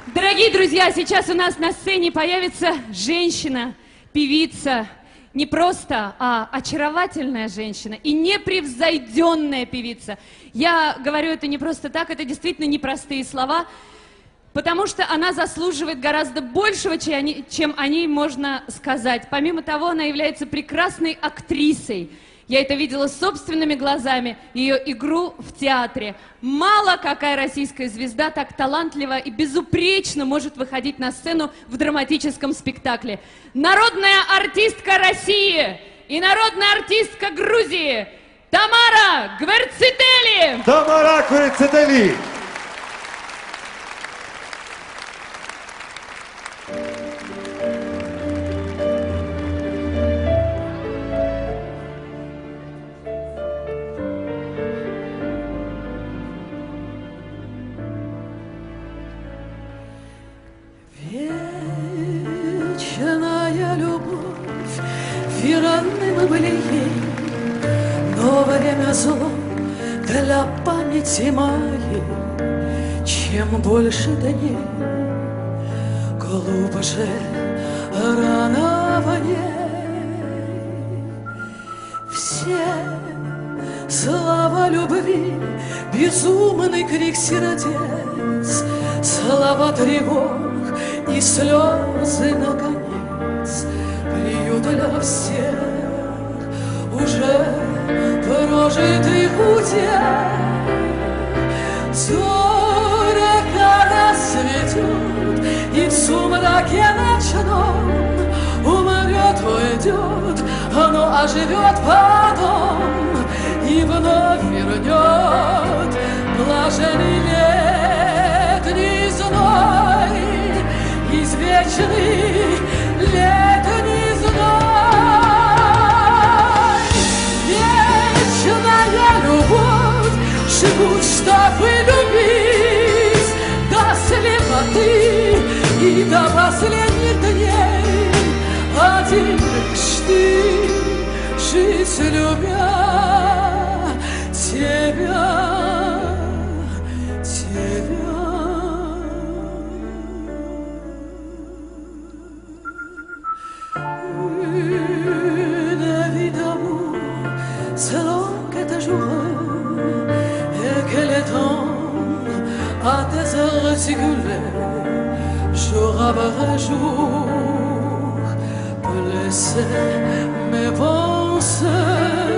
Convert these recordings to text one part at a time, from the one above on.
Дорогие друзья, сейчас у нас на сцене появится женщина, певица. Не просто, а очаровательная женщина и непревзойденная певица. Я говорю это не просто так, это действительно непростые слова, потому что она заслуживает гораздо большего, чем о ней можно сказать. Помимо того, она является прекрасной актрисой. Я это видела собственными глазами, ее игру в театре. Мало какая российская звезда так талантливо и безупречно может выходить на сцену в драматическом спектакле. Народная артистка России и народная артистка Грузии Тамара Гвердцители! Тамара Гвердцители! Вечная любовь, верны мы были ей, но время зло для памяти моей. Чем больше дней, глубже рана в ней. Все слова любви, безумный крик сердец, слова тревог и слезы, наконец, приют для всех уже прожитых утех. Зоря рассветет, и в сумраке ночном умрет, уйдет, но оживет потом и вновь вернет блаженный летний зной, извечный летний зной. Вечная любовь, живут, чтобы любить до слепоты и до последних дней. Один лишь ты, жить любя тебя. À tes heures singulières, jour après jour, blessé mes pensées.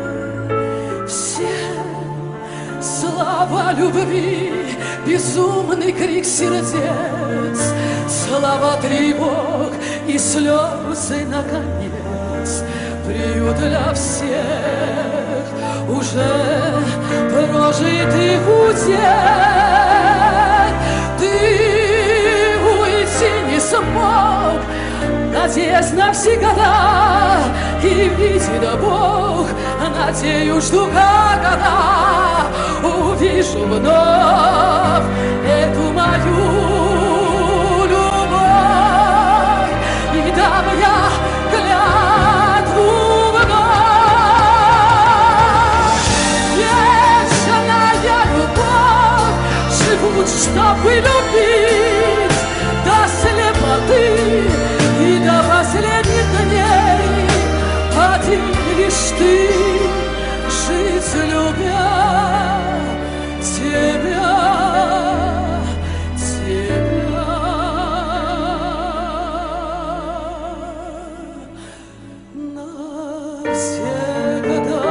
Все слова любви, безумный крик сердец, слова тревог и слезы, наконец, приют для всех уже прожитых утех. Ты уйти не смог, надеясь навсегда, и видит Бог, надеюсь, жду, когда увижу вновь эту мою любовь, и дам я клятву вновь. Вечная любовь, живут, чтобы любить до слепоты и до последних дней. Один лишь ты, жить любя тебя, тебя. Навсегда.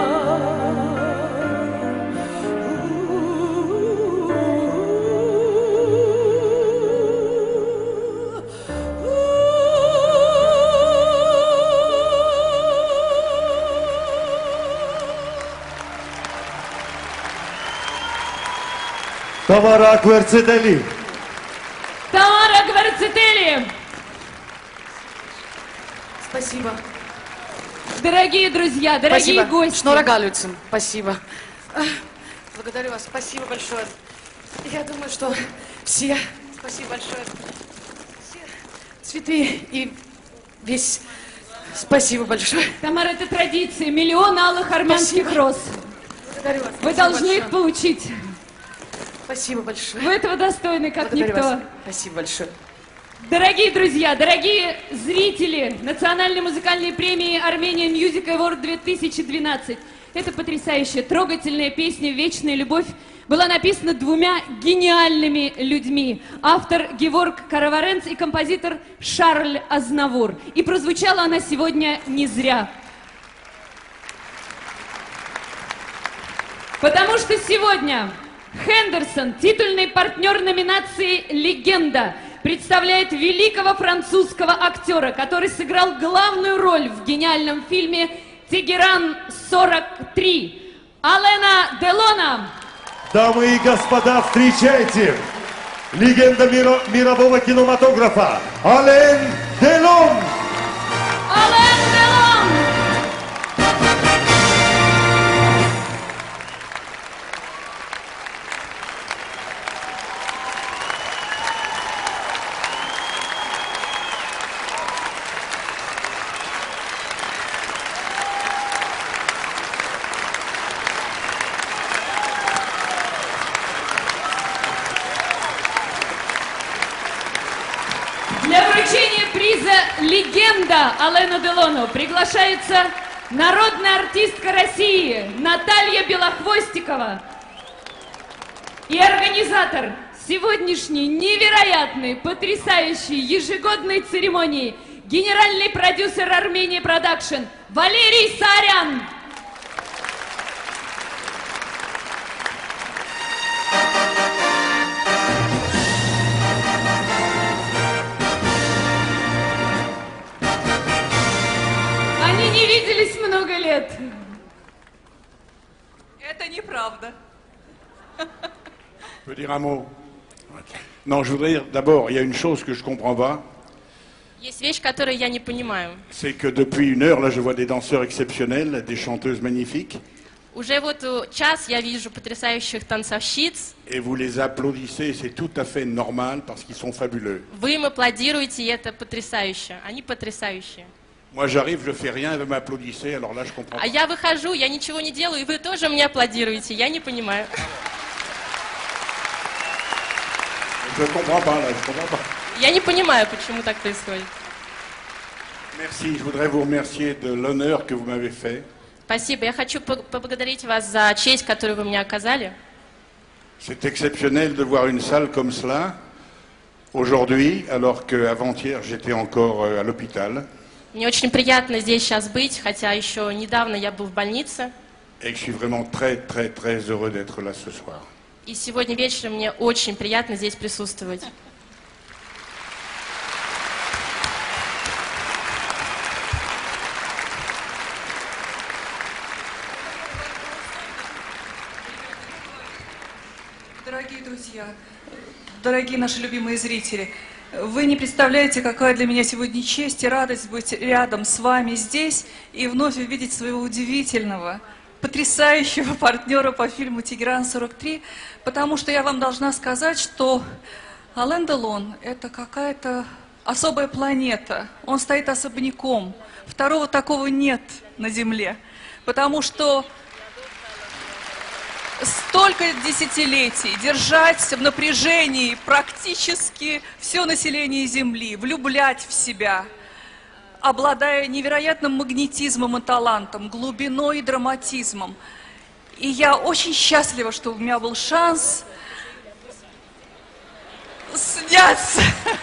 Тамара Гвердцители. Тамара Гвердцители! Спасибо. Дорогие друзья, дорогие Спасибо. гости. Шнура Галюцин, спасибо. Благодарю вас, спасибо большое. Я думаю, что все, спасибо большое, все цветы и весь, спасибо большое. Тамара, это традиция. Миллион алых армянских роз. Благодарю вас. Вы должны их получить. Спасибо большое. Вы этого достойны, как Благодарю никто. вас. Спасибо большое. Дорогие друзья, дорогие зрители Национальной музыкальной премии Armenian Music Award 2012. Эта потрясающая, трогательная песня «Вечная любовь» была написана двумя гениальными людьми. Автор Геворг Караваренц и композитор Шарль Азнавур. И прозвучала она сегодня не зря. Потому что сегодня Хендерсон, титульный партнер номинации «Легенда», представляет великого французского актера, который сыграл главную роль в гениальном фильме «Тегеран-43». Алена Делона. Дамы и господа, встречайте! Легенда мирового кинематографа Ален Делон! Ален Делон! Для вручения приза «Легенда» Алену Делону приглашается народная артистка России Наталья Белохвостикова и организатор сегодняшней невероятной, потрясающей ежегодной церемонии генеральный продюсер Armenia Production Валерий Саарян. Они не виделись много лет. Это неправда. Je peux dire un mot? Non, je voudrais dire d'abord, il y a une chose que je comprends pas, Есть вещь, которую я не понимаю. c'est que depuis une heure, là, je vois des danseurs exceptionnels, des chanteuses magnifiques, Уже вот час я вижу потрясающих танцовщиц. et vous les applaudissez, c'est tout à fait normal parce qu'ils sont fabuleux. Вы им аплодируете, и это потрясающе. Они потрясающие. Moi, j'arrive, je fais rien, et vous m'applaudissez, alors là, je comprends А pas. я выхожу, я ничего не делаю, и вы тоже мне аплодируете. Я не понимаю. Je comprends pas, là, je comprends pas. Я не понимаю, почему так происходит. Merci, je voudrais vous remercier de l'honneur que vous m'avez fait. Спасибо. Я хочу поблагодарить вас за честь, которую вы мне оказали. C'est exceptionnel de voir une salle comme cela aujourd'hui, alors qu'avant-hier, j'étais encore à l'hôpital. Мне очень приятно здесь сейчас быть, хотя еще недавно я был в больнице. Et que je suis vraiment très, très, très heureux d'être là ce soir. И сегодня вечером мне очень приятно здесь присутствовать. Дорогие друзья, дорогие наши любимые зрители, вы не представляете, какая для меня сегодня честь и радость быть рядом с вами здесь и вновь увидеть своего удивительного, потрясающего партнера по фильму «Тегеран-43», потому что я вам должна сказать, что Ален Делон – это какая-то особая планета, он стоит особняком, второго такого нет на Земле, потому что столько десятилетий держать в напряжении практически все население Земли, влюблять в себя, обладая невероятным магнетизмом и талантом, глубиной и драматизмом. И я очень счастлива, что у меня был шанс сняться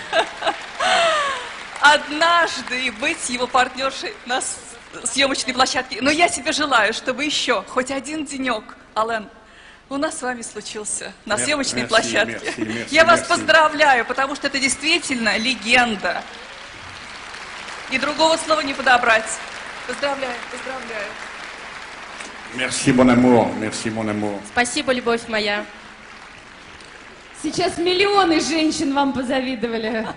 однажды и быть его партнершей на съемочной площадке. Но я себе желаю, чтобы еще хоть один денек, Ален, у нас с вами случился на съемочной площадке. Я вас поздравляю, потому что это действительно легенда. И другого слова не подобрать. Поздравляю, поздравляю. Merci mon amour, merci mon amour. Спасибо, любовь моя. Сейчас миллионы женщин вам позавидовали.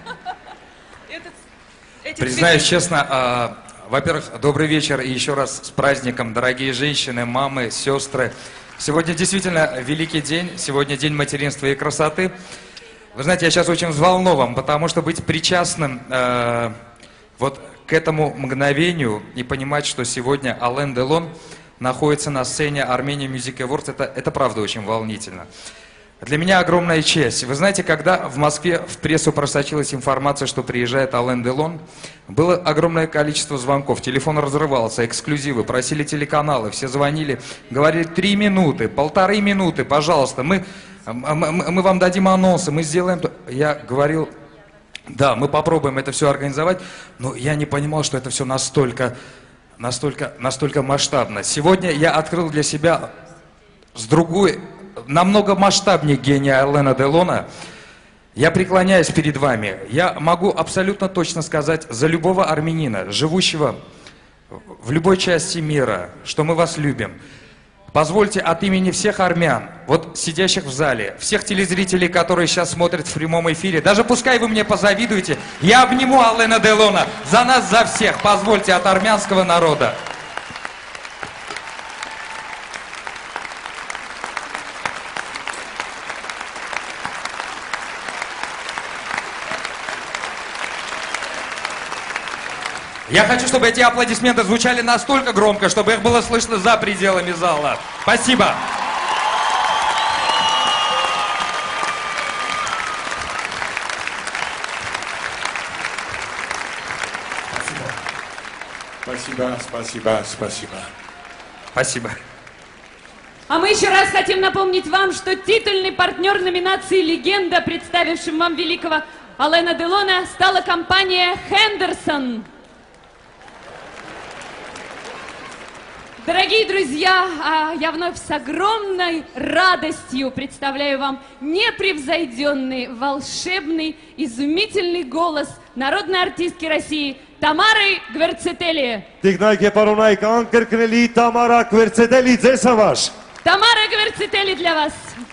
Признаюсь честно, во-первых, добрый вечер и еще раз с праздником, дорогие женщины, мамы, сестры. Сегодня действительно великий день, сегодня день материнства и красоты. Вы знаете, я сейчас очень взволнован, потому что быть причастным вот к этому мгновению и понимать, что сегодня Ален Делон находится на сцене Armenia Music Awards, это правда очень волнительно. Для меня огромная честь. Вы знаете, когда в Москве в прессу просочилась информация, что приезжает Ален Делон, было огромное количество звонков, телефон разрывался, эксклюзивы, просили телеканалы, все звонили, говорили 3 минуты, 1,5 минуты, пожалуйста, мы вам дадим анонсы, мы сделаем... Я говорил, да, мы попробуем это все организовать, но я не понимал, что это все настолько масштабно. Сегодня я открыл для себя с другой... намного масштабнее гения Алена Делона. Я преклоняюсь перед вами. Я могу абсолютно точно сказать за любого армянина, живущего в любой части мира, что мы вас любим. Позвольте от имени всех армян, вот сидящих в зале, всех телезрителей, которые сейчас смотрят в прямом эфире, даже пускай вы мне позавидуете, я обниму Алена Делона за нас, за всех. Позвольте от армянского народа. Я хочу, чтобы эти аплодисменты звучали настолько громко, чтобы их было слышно за пределами зала. Спасибо. Спасибо, спасибо, спасибо. Спасибо. А мы еще раз хотим напомнить вам, что титульный партнер номинации «Легенда», представившим вам великого Алена Делона, стала компания «Хендерсон». Дорогие друзья, я вновь с огромной радостью представляю вам непревзойденный, волшебный, изумительный голос народной артистки России Тамары Гвердцетели. Տիկնայք եւ պարոնայք, անկրկնելի Տամարա Գվերցետելի ձեզ համար։ Тамара Гвердцетели для вас.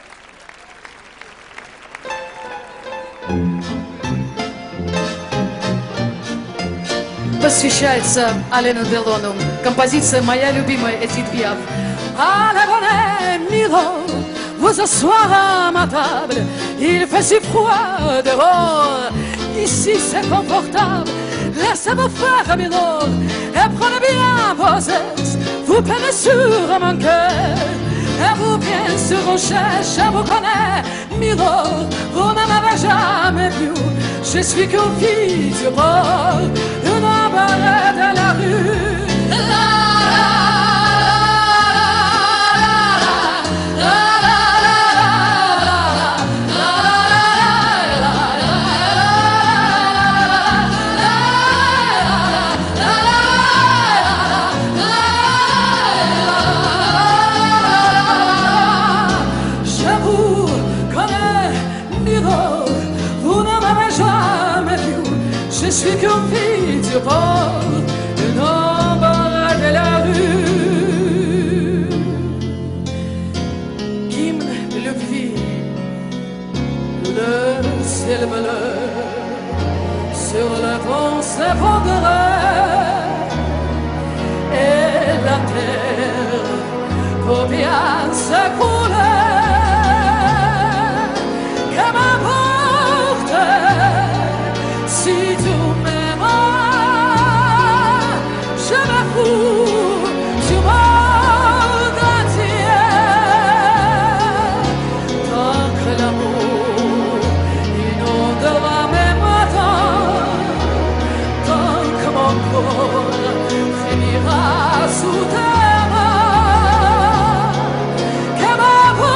Посвящается Алену Делону. Композиция «Моя любимая» Эдит Пиаф. Allez, bonnet, Milo, vous asseoir à ma table. Il fait si froid dehors. Ici c'est confortable. Laissez-vous faire, Milo, et prenez bien vos aises. Vous planez sur mon cœur. Et vous, bien sûr, on cherche, je vous connais. Milo, vous ne m'avez jamais vu. Je suis qu'une fille du bord, une embarrée de la rue. Je vous connais, Milo, vous ne m'avez jamais vu. Je suis qu'une fille du bord, une ombre de la rue. Hymne le vie, le ciel bleu, sur le vent s'effondrerait, et la terre pour bien s'écouler. Que m'importe si tu m'aimes, je me fous du monde entier. Tant que l'amour inondera mes matins, tant que mon corps frémira sous tes mains, que m'importe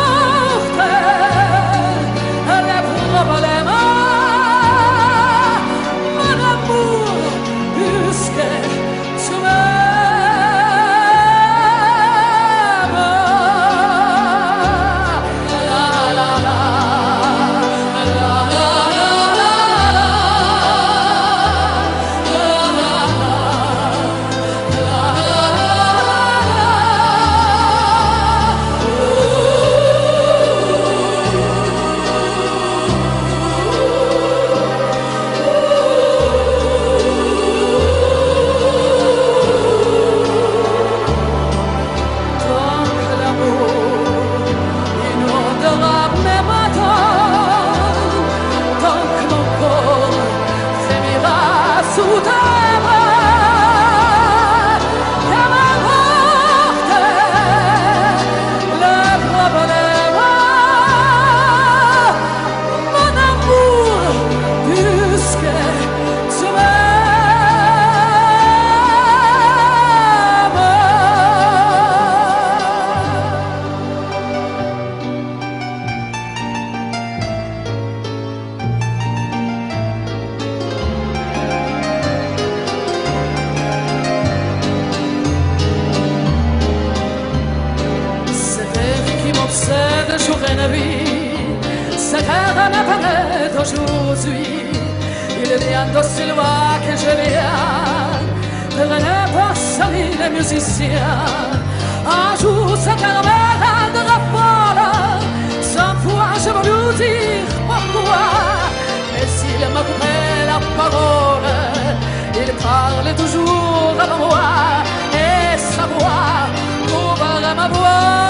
aujourd'hui. Il vient d'aussi loin que je viens, de ne pas salir les musiciens. Un jour ça terminera folle, sans fois je veux lui dire pourquoi. Mais s'il m'a coupé la parole, il parle toujours à moi, et sa voix couvre ma voix.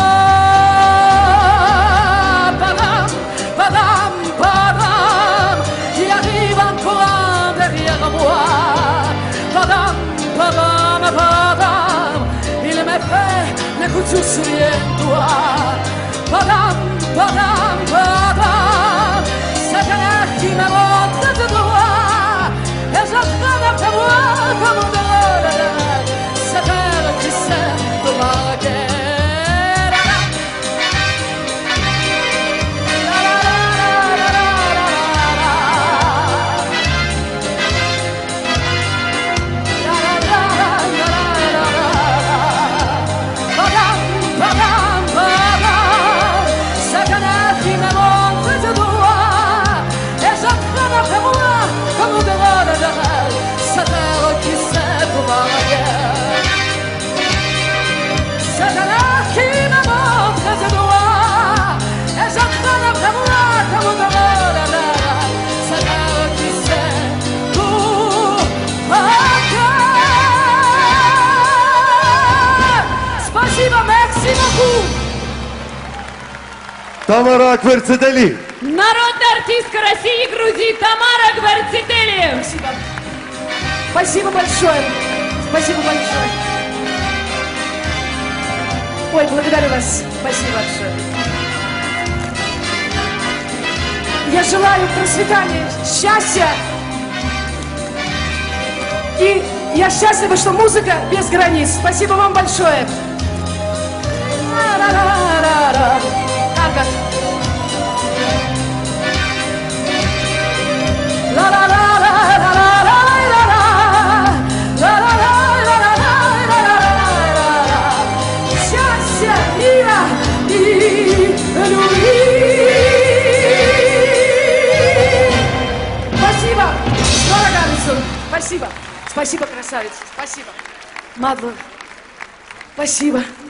Padam, padam, padam, qui arrive encore derrière moi. Padam, padam, padam, il me fait le couture souviens-toi. Padam, padam, padam, c'est un qui me montre de droit. Et j'entends après moi comme un drôle, c'est elle qui sait de ma guerre. Тамара Гварцетели. Народная артистка России и Грузии Тамара Гварцетели. Спасибо. Спасибо большое. Спасибо большое. Ой, благодарю вас. Спасибо большое. Я желаю процветания, счастья. И я счастлива, что музыка без границ. Спасибо вам большое. Счастья, мира и любви. Спасибо, дорогая. Спасибо. Спасибо, красавица. Спасибо. Мадлен. Спасибо.